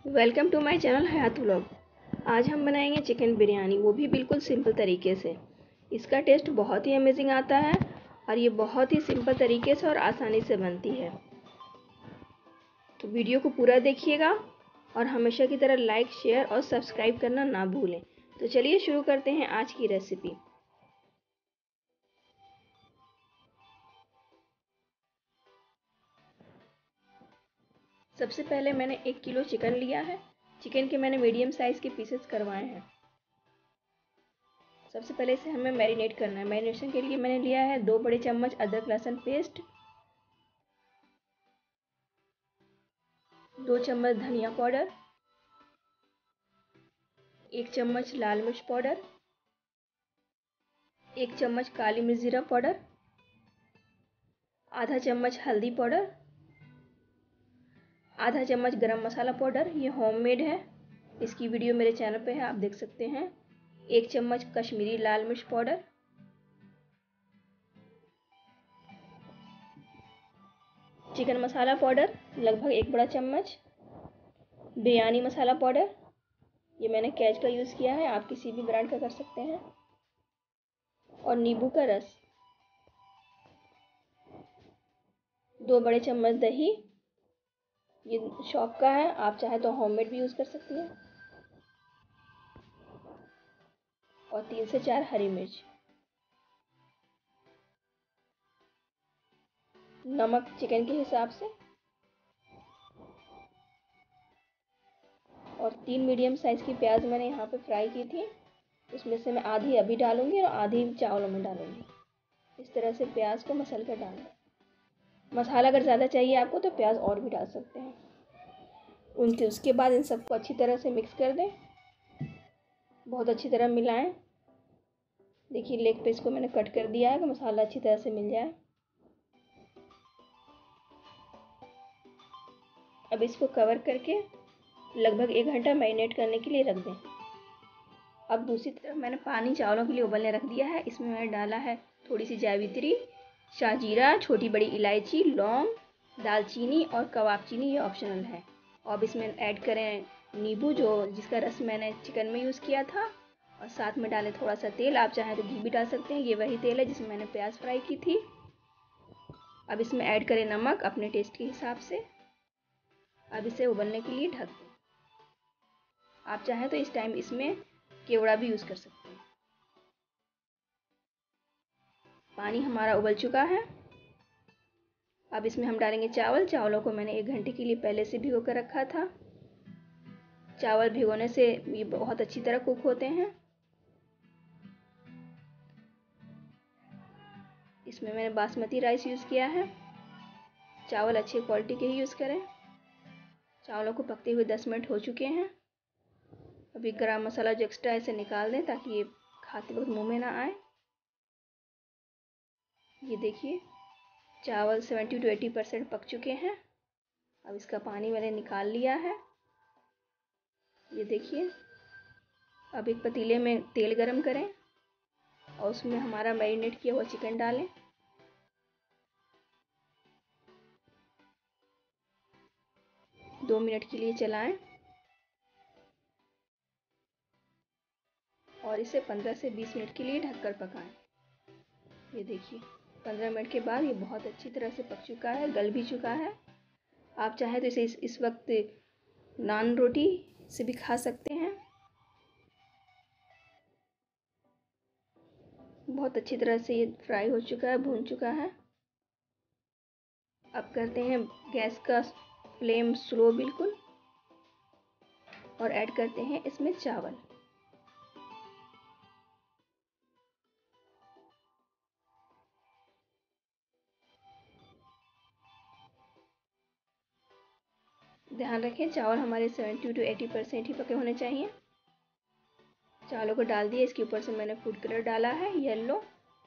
Welcome to my channel Hayat vlog. आज हम बनाएंगे चिकन बिरयानी, वो भी बिल्कुल सिंपल तरीके से। इसका टेस्ट बहुत ही अमेजिंग आता है और ये बहुत ही सिंपल तरीके से और आसानी से बनती है। तो वीडियो को पूरा देखिएगा और हमेशा की तरह लाइक, शेयर और सब्सक्राइब करना ना भूलें। तो चलिए शुरू करते हैं आज की रेसिपी। सबसे पहले मैंने 1 किलो चिकन लिया है। चिकन के मैंने मीडियम साइज़ के पीसेस करवाए हैं। सबसे पहले इसे हमें मैरिनेट करना है। मैरिनेशन के लिए मैंने लिया है 2 बड़े चम्मच अदरक लहसुन पेस्ट, 2 चम्मच धनिया पाउडर, 1 चम्मच लाल मिर्च पाउडर, 1 चम्मच काली मिर्च जीरा पाउडर, आधा चम्मच हल्दी पाउडर, आधा चम्मच गरम मसाला पाउडर। ये होममेड है, इसकी वीडियो मेरे चैनल पे है, आप देख सकते हैं। 1 चम्मच कश्मीरी लाल मिर्च पाउडर, चिकन मसाला पाउडर लगभग 1 बड़ा चम्मच, बिरयानी मसाला पाउडर, ये मैंने कैच का यूज़ किया है, आप किसी भी ब्रांड का कर सकते हैं, और नींबू का रस, 2 बड़े चम्मच दही, ये शॉप का है, आप चाहे तो होममेड भी यूज़ कर सकती हैं, और 3 से 4 हरी मिर्च। नमक चिकन के हिसाब से, और 3 मीडियम साइज़ की प्याज मैंने यहाँ पे फ्राई की थी। उसमें से मैं आधी अभी डालूंगी और आधी चावलों में डालूंगी। इस तरह से प्याज को मसल कर डालें। मसाला अगर ज़्यादा चाहिए आपको तो प्याज और भी डाल सकते हैं। उसके बाद इन सबको अच्छी तरह से मिक्स कर दें, बहुत अच्छी तरह मिलाएं। देखिए लेग पीस को मैंने कट कर दिया है कि मसाला अच्छी तरह से मिल जाए। अब इसको कवर करके लगभग 1 घंटा मैरिनेट करने के लिए रख दें। अब दूसरी तरफ मैंने पानी चावलों के लिए उबलने रख दिया है। इसमें मैंने डाला है थोड़ी सी जावित्री, शाहजीरा, छोटी बड़ी इलायची, लौंग, दालचीनी और कबाब चीनी, ये ऑप्शनल है। अब इसमें ऐड करें नींबू, जिसका रस मैंने चिकन में यूज़ किया था, और साथ में डालें थोड़ा सा तेल, आप चाहें तो घी भी डाल सकते हैं। ये वही तेल है जिसमें मैंने प्याज फ्राई की थी। अब इसमें ऐड करें नमक अपने टेस्ट के हिसाब से। अब इसे उबलने के लिए ढक दें। आप चाहें तो इस टाइम इसमें केवड़ा भी यूज़ कर सकते हैं। पानी हमारा उबल चुका है। अब इसमें हम डालेंगे चावल। चावलों को मैंने 1 घंटे के लिए पहले से भिगो कर रखा था। चावल भिगोने से ये बहुत अच्छी तरह कुक होते हैं। इसमें मैंने बासमती राइस यूज़ किया है। चावल अच्छी क्वालिटी के ही यूज़ करें। चावलों को पकते हुए 10 मिनट हो चुके हैं। अभी गरम मसाला जो एक्स्ट्रा है इसे निकाल दें ताकि ये खाते वक्त मुंह में ना आए। ये देखिए चावल 70 to 80% पक चुके हैं। अब इसका पानी मैंने निकाल लिया है। ये देखिए, अब एक पतीले में तेल गरम करें और उसमें हमारा मैरिनेट किया हुआ चिकन डालें। दो मिनट के लिए चलाएं और इसे 15 से 20 मिनट के लिए ढककर पकाएं। ये देखिए 15 मिनट के बाद ये बहुत अच्छी तरह से पक चुका है, गल भी चुका है। आप चाहें तो इसे इस वक्त नान रोटी से भी खा सकते हैं। बहुत अच्छी तरह से ये फ्राई हो चुका है, भून चुका है। अब करते हैं गैस का फ्लेम स्लो बिल्कुल, और ऐड करते हैं इसमें चावल। ध्यान रखें चावल हमारे 70 to 80% ही पके होने चाहिए। चावलों को डाल दिए। इसके ऊपर से मैंने फूड कलर डाला है येलो,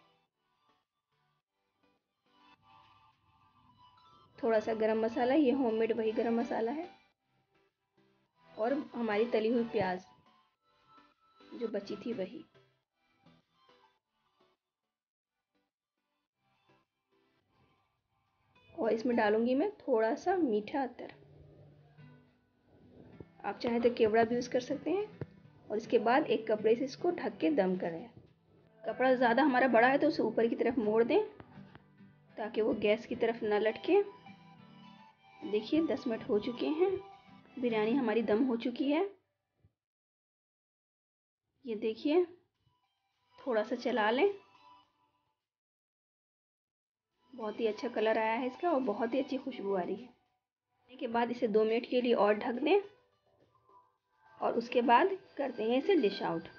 थोड़ा सा गरम मसाला, ये होममेड वही गरम मसाला है, और हमारी तली हुई प्याज जो बची थी वही। और इसमें डालूंगी मैं थोड़ा सा मीठा अतर। आप चाहें तो केवड़ा भी यूज़ कर सकते हैं। और इसके बाद एक कपड़े से इसको ढक के दम करें। कपड़ा ज़्यादा हमारा बड़ा है तो उसे ऊपर की तरफ मोड़ दें ताकि वो गैस की तरफ ना लटके। देखिए 10 मिनट हो चुके हैं, बिरयानी हमारी दम हो चुकी है। ये देखिए, थोड़ा सा चला लें। बहुत ही अच्छा कलर आया है इसका और बहुत ही अच्छी खुशबू आ रही है। के बाद इसे 2 मिनट के लिए और ढक दें और उसके बाद करते हैं इसे डिश आउट।